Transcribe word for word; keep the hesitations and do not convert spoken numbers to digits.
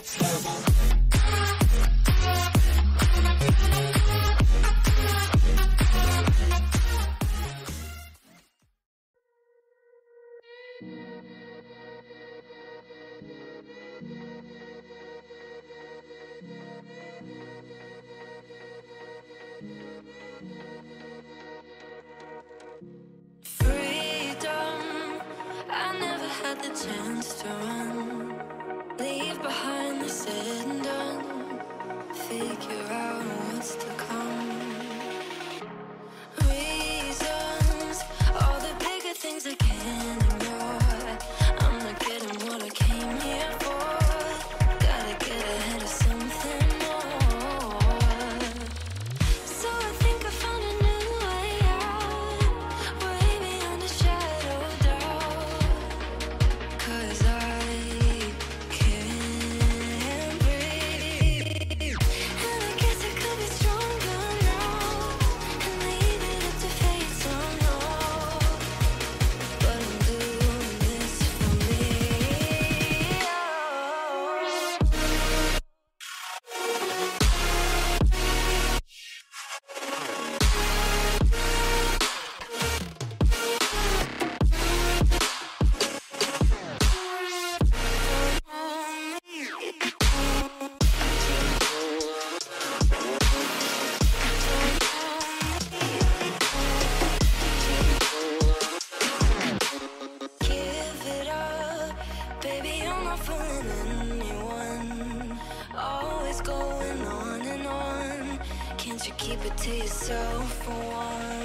Had the chance to run, leave behind the said and done, figure out what's to come. Reasons, all the bigger things I can't ignore. I'm not getting what I came here for. Gotta get ahead of something more. So I think I found a new way out, way beyond a shadow of doubt. 'Cause I can't breathe, and I guess I could be stronger now, and leave it up to fate somehow. But I'm doing this for me. Oh. Give it up, baby, you're not fooling anyone. Always going on and on. Can't you keep it to yourself for once?